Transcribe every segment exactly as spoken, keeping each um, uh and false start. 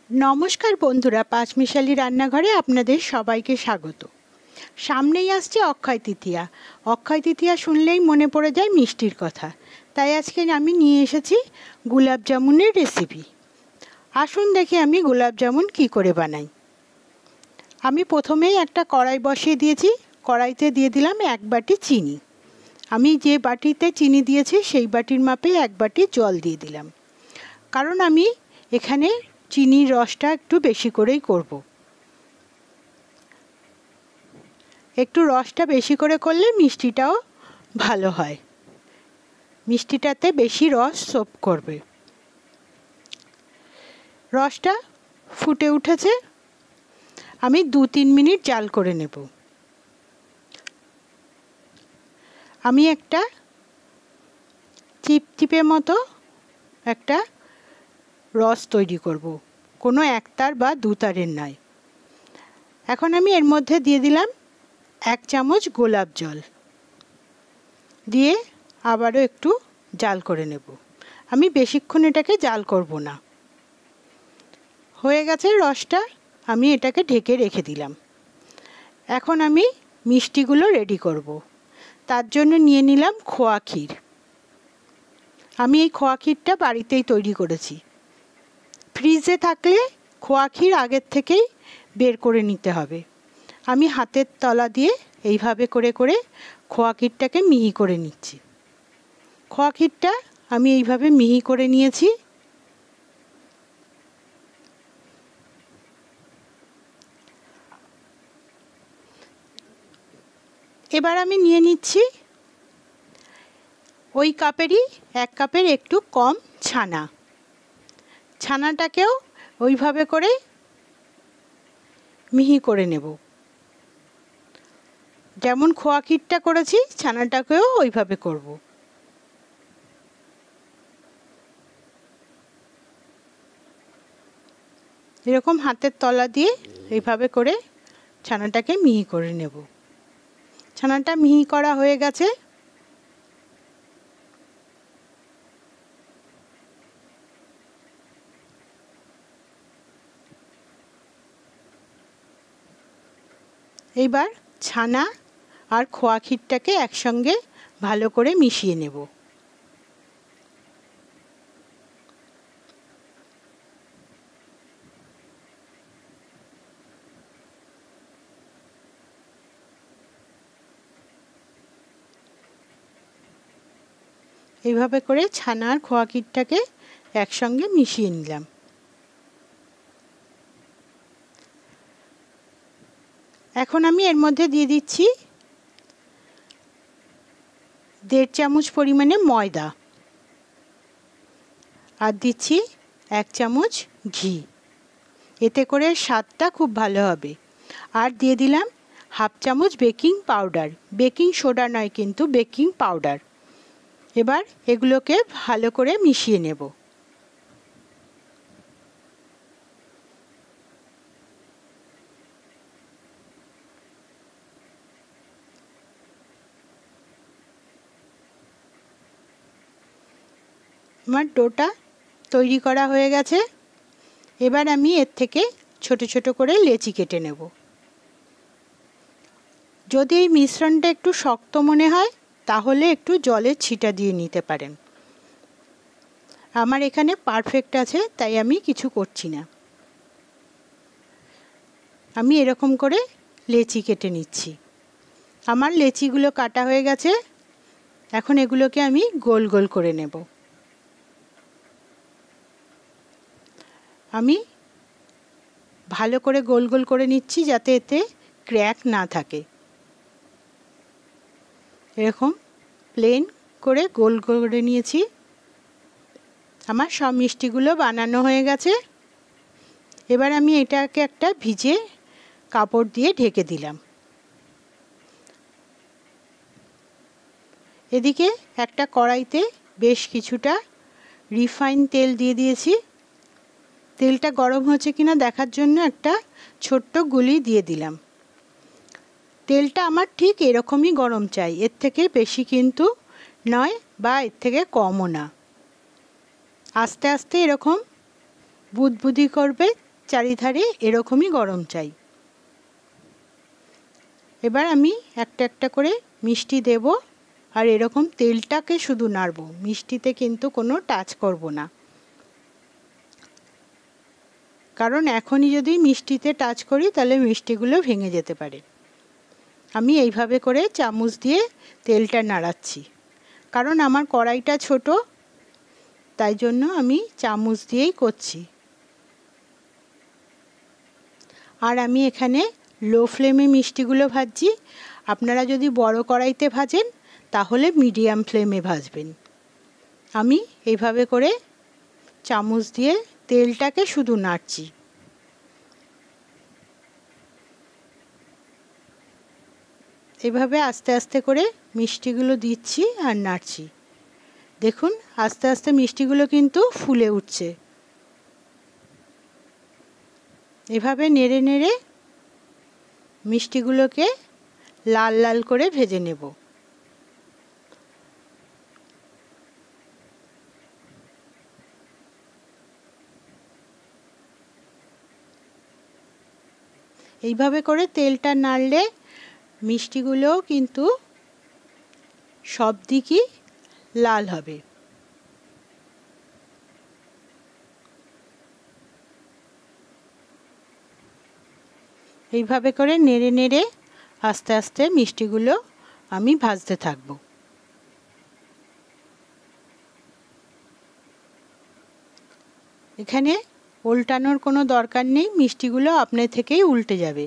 नमस्कार बंधुरा पाँचमिशाली रान्नाघरे आपनादेर सबाइके स्वागत। सामनेई आसছে अक्षय तृतीया। अक्षय तृतीया शुनलेई मने पड़े जाय मिष्टिर कथा। ताई आजके आमी निये एसेछि गोलाप जामुनेर रेसिपि। आसुन देखि आमी गोलाप जामुन कि करे बानाई। आमी प्रथमेई एकटा कड़ाई बसिए दिएछि। कड़ाईते दिए दिलाम एक बाटी चीनी। आमी जे बाटीते चीनी दिएछि सेई बाटिर मापे एक बाटी जल दिए दिलाम, कारण आमी एखाने चीनिर रसटा एकटू बेशी करेई करब। एकटू रसटा बेशी करे करले मिष्टिटाओ भालो हय, मिष्टिटाते बेशी रस सोप करबे। रसटा फुटे उठेছে, आमी दो तीन मिनिट জাল করে নেব। আমি একটা চিপচিপে মতো একটা रस तैरी करब, कोनो एकतार बा दुतारेर नय। एखन आमी एर मध्य दिए दिलाम एक चामच गोलाप जल दिए आबारो एकटू जाल करे नेब। आमी बेशिक्षण एटाके जाल करब ना। हये गेছে रसटा, आमी एटाके ढेके रेखे दिलाम। एखन आमी मिष्टिगुलो रेडी करब। तार जोन्नो निये निलाम खोया क्षीर। आमी एई खोया क्षीरटा बाड़ीतेई तैरी करेछि। फ्रिजे थाकले खोया क्षीर आगेर थेकेई बेर करे निते हबे। आमी हाथेर तला दिए एइभाবে करे करे खोया क्षीरटाके मिहि करे निচ্ছি। खोया क्षीरटा आमी एइभाবে मिहि करे निয়েছি। এবার আমি নিয়ে নিচ্ছি ওই কাপেরই এক কাপের একটু কম ছানা। ছানাটাকেও ওইভাবে করে মিহি করে নেব। যেমন খোয়া ক্ষীরটা করেছি ছানাটাকেও ওইভাবে করব। এরকম হাতের তলা দিয়ে এইভাবে করে ছানাটাকে মিহি করে নেব। ছানাটা মিহি করা হয়ে গেছে। এবার ছানা আর খোয়া ক্ষীরটাকে একসঙ্গে ভালো করে মিশিয়ে নেব। এইভাবে করে ছানা আর খোয়া ক্ষীরটাকে একসঙ্গে মিশিয়ে নিলাম। এখন আমি এর মধ্যে দিয়ে দিচ্ছি দেড় চামচ পরিমাণে ময়দা আর দিচ্ছি এক চামচ ঘি। এতে করে স্বাদটা খুব ভালো হবে। আর দিয়ে দিলাম হাফ চামচ বেকিং পাউডার, বেকিং সোডা নয় কিন্তু বেকিং পাউডার। এবার এগুলোকে ভালো করে মিশিয়ে নেব। আমার ডোটা তৈরি করা হয়ে গেছে। এবার আমি এর থেকে ছোট ছোট করে লেচি কেটে নেব। যদি এই মিশ্রণটা একটু শক্ত মনে হয় তাহলে একটু জলের ছিটা দিয়ে নিতে পারেন। আমার এখানে পারফেক্ট আছে তাই আমি কিছু করছি না। আমি এরকম করে লেচি কেটে নিচ্ছি। আমার লেচিগুলো কাটা হয়ে গেছে। এখন এগুলোকে আমি গোল গোল করে নেব। আমি ভালো করে গোল গোল করে নিচ্ছি যাতে এতে ক্র্যাক না থাকে। এরকম প্লেন করে গোল করে নিয়েছি। আমার সব মিষ্টিগুলো বানানো হয়ে গেছে। এবার আমি এটাকে একটা ভিজে কাপড় দিয়ে ঢেকে দিলাম। এদিকে একটা কড়াইতে বেশ কিছুটা রিফাইন তেল দিয়ে দিয়েছি। তেলটা গরম হচ্ছে কিনা দেখার জন্য একটা ছোট্ট গুলি দিয়ে দিলাম। তেলটা আমার ঠিক এরকমই গরম চাই, এর থেকে বেশি কিন্তু নয় বা এর থেকে কমও না। আস্তে আস্তে এরকম বুদবুদি করবে চারিধারে এরকমই গরম চাই। এবার আমি একটা একটা করে মিষ্টি দেব আর এরকম তেলটাকে শুধু নাড়ব, মিষ্টিতে কিন্তু কোনো টাচ করব না, কারণ এখনই যদি মিষ্টিতে টাচ করি তাহলে মিষ্টিগুলো ভেঙে যেতে পারে। আমি এইভাবে করে চামচ দিয়ে তেলটা নাড়াচ্ছি, কারণ আমার কড়াইটা ছোট, তাই জন্য আমি চামচ দিয়েই করছি। আর আমি এখানে লো ফ্লেমে মিষ্টিগুলো ভাজছি। আপনারা যদি বড় কড়াইতে ভাজেন তাহলে মিডিয়াম ফ্লেমে ভাজবেন। আমি এইভাবে করে চামচ দিয়ে তেলটাকে শুধু নাড়ছি। এভাবে আস্তে আস্তে করে মিষ্টিগুলো দিচ্ছি আর নাড়ছি। দেখুন আস্তে আস্তে মিষ্টিগুলো কিন্তু ফুলে উঠছে। এভাবে নেড়ে নেড়ে মিষ্টিগুলোকে লাল লাল করে ভেজে নেব। এইভাবে করে তেলটা নাড়লে মিষ্টিগুলোও কিন্তু সব দিকই লাল হবে। এইভাবে করে নেড়ে নেড়ে আস্তে আস্তে মিষ্টিগুলো আমি ভাজতে থাকব। এখানে উল্টানোর কোনো দরকার নেই, মিষ্টিগুলো আপনা থেকেই উল্টে যাবে।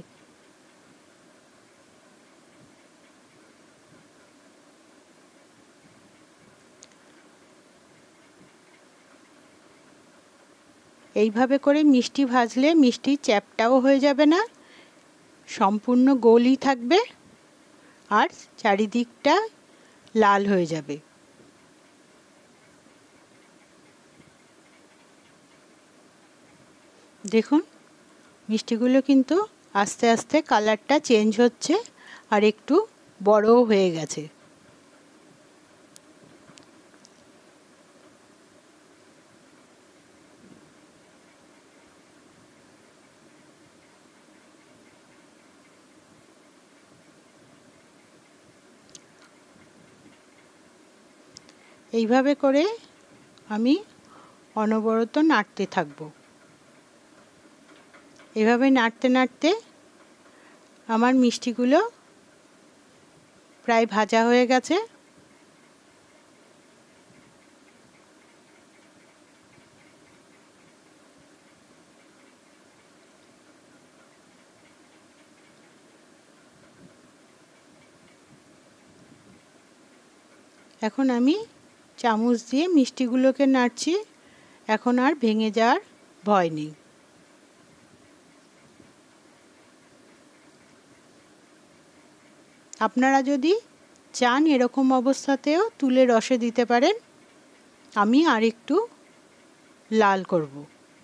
এইভাবে করে মিষ্টি ভাজলে মিষ্টি চ্যাপটাও হয়ে যাবে না, সম্পূর্ণ গোলই থাকবে আর চারিদিকটা লাল হয়ে যাবে। দেখুন মিষ্টিগুলো কিন্তু আস্তে আস্তে কালারটা চেঞ্জ হচ্ছে আর একটু বড়ও হয়ে গেছে। এইভাবে করে আমি অনবরত নাড়তে থাকব। এভাবে নাড়তে নাড়তে আমার মিষ্টিগুলো প্রায় ভাজা হয়ে গেছে। এখন আমি চামচ দিয়ে মিষ্টিগুলোকে নাড়ছি, এখন আর ভেঙে যাওয়ার ভয় নেই। আপনারা যদি চান এরকম অবস্থাতেও তুলে রসে দিতে পারেন, আমি আর একটু লাল করব।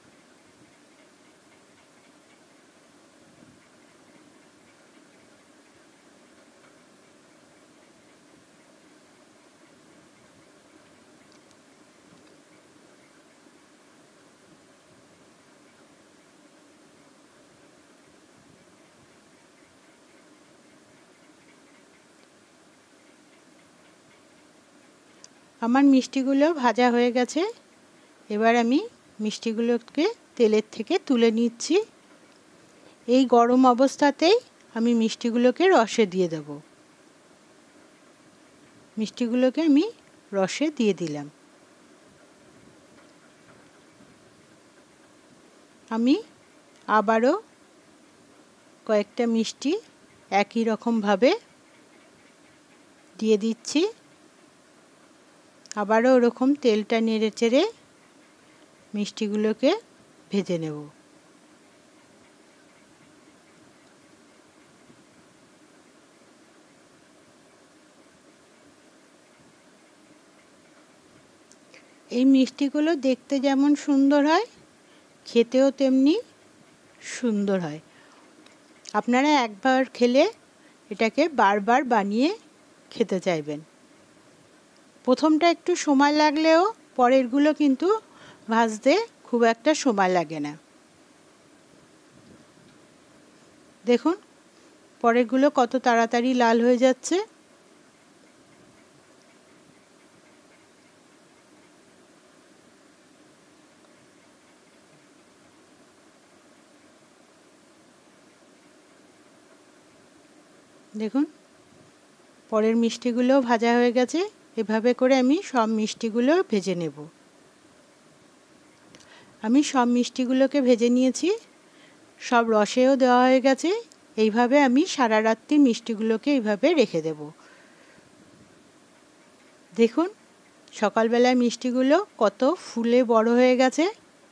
আমার মিষ্টিগুলো ভাজা হয়ে গেছে। এবার আমি মিষ্টিগুলোকে তেলের থেকে তুলে নিচ্ছি। এই গরম অবস্থাতেই আমি মিষ্টিগুলোকে রসে দিয়ে দেব। মিষ্টিগুলোকে আমি রসে দিয়ে দিলাম। আমি আবারও কয়েকটা মিষ্টি একই রকমভাবে দিয়ে দিচ্ছি। আবারও ওরকম তেলটা নেড়ে চেড়ে মিষ্টিগুলোকে ভেজে নেব। এই মিষ্টিগুলো দেখতে যেমন সুন্দর হয়, খেতেও তেমনি সুন্দর হয়। আপনারা একবার খেলে এটাকে বারবার বানিয়ে খেতে চাইবেন। প্রথমটা একটু সময় লাগলেও পরেরগুলো কিন্তু ভাজতে খুব একটা সময় লাগে না। দেখুন পরেরগুলো কত তাড়াতাড়ি লাল হয়ে যাচ্ছে। দেখুন পরের মিষ্টিগুলো ভাজা হয়ে গেছে। এভাবে করে আমি সব মিষ্টিগুলো ভেজে নেব। আমি সব মিষ্টিগুলোকে ভেজে নিয়েছি, সব রসেও দেওয়া হয়ে গেছে। এইভাবে আমি সারা রাত্রি মিষ্টিগুলোকে এইভাবে রেখে দেব। দেখুন সকালবেলায় মিষ্টিগুলো কত ফুলে বড় হয়ে গেছে।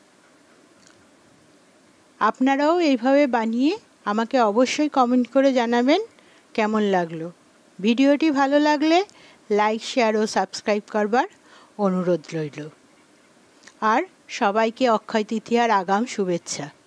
আপনারাও এইভাবে বানিয়ে আমাকে অবশ্যই কমেন্ট করে জানাবেন কেমন লাগলো। ভিডিওটি ভালো লাগলে লাইক শেয়ার ও সাবস্ক্রাইব করবার অনুরোধ রইল। আর সবাইকে অক্ষয় তৃতীয়ার আগাম শুভেচ্ছা।